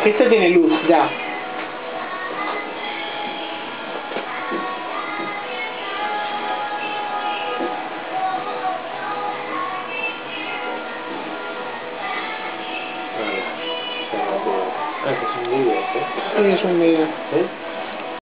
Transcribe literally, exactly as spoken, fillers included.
Este tiene luz, ya. Ah, que es un vídeo, ¿eh? Sí, es un vídeo. ¿Eh?